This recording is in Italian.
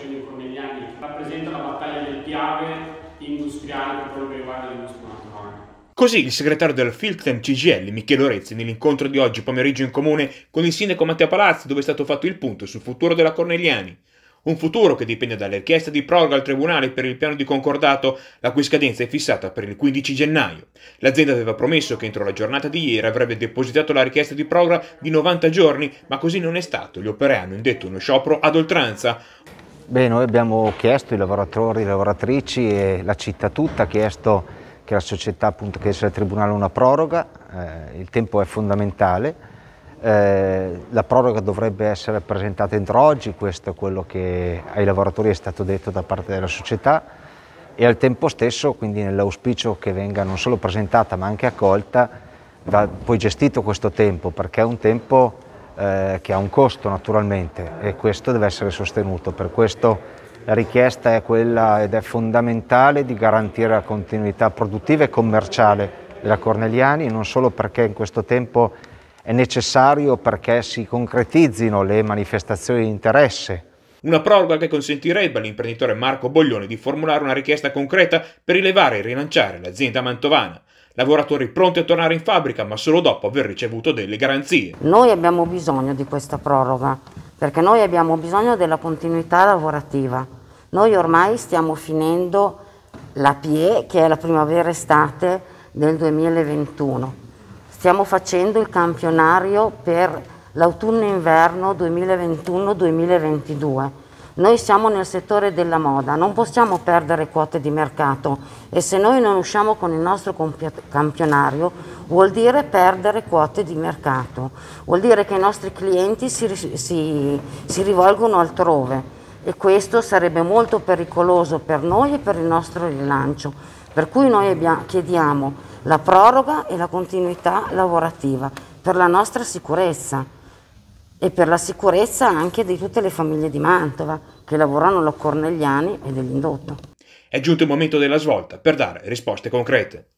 facendo i Corneliani rappresenta la battaglia del Piave industriale per quello che riguarda l'industria naturale. Così il segretario del Filctem CGIL, Michele Orezzi, nell'incontro di oggi pomeriggio in comune con il sindaco Matteo Palazzi, dove è stato fatto il punto sul futuro della Corneliani. Un futuro che dipende dalle richieste di proroga al Tribunale per il piano di concordato, la cui scadenza è fissata per il 15 gennaio. L'azienda aveva promesso che entro la giornata di ieri avrebbe depositato la richiesta di proroga di 90 giorni, ma così non è stato. Gli operai hanno indetto uno sciopero ad oltranza. Beh, noi abbiamo chiesto, i lavoratori, le lavoratrici e la città tutta ha chiesto che la società appunto chiedesse al Tribunale una proroga, il tempo è fondamentale. La proroga dovrebbe essere presentata entro oggi, questo è quello che ai lavoratori è stato detto da parte della società, e al tempo stesso, quindi nell'auspicio che venga non solo presentata ma anche accolta, va poi gestito questo tempo, perché è un tempo che ha un costo naturalmente e questo deve essere sostenuto. Per questo la richiesta è quella ed è fondamentale di garantire la continuità produttiva e commerciale della Corneliani, non solo perché in questo tempo è necessario perché si concretizzino le manifestazioni di interesse. Una proroga che consentirebbe all'imprenditore Marco Boglione di formulare una richiesta concreta per rilevare e rilanciare l'azienda mantovana. Lavoratori pronti a tornare in fabbrica, ma solo dopo aver ricevuto delle garanzie. Noi abbiamo bisogno di questa proroga, perché noi abbiamo bisogno della continuità lavorativa. Noi ormai stiamo finendo la PIE, che è la primavera-estate del 2021. Stiamo facendo il campionario per l'autunno-inverno 2021-2022. Noi siamo nel settore della moda, non possiamo perdere quote di mercato e se noi non usciamo con il nostro campionario vuol dire perdere quote di mercato, vuol dire che i nostri clienti si rivolgono altrove e questo sarebbe molto pericoloso per noi e per il nostro rilancio. Per cui noi chiediamo la proroga e la continuità lavorativa per la nostra sicurezza e per la sicurezza anche di tutte le famiglie di Mantova che lavorano alla Corneliani e dell'indotto. È giunto il momento della svolta per dare risposte concrete.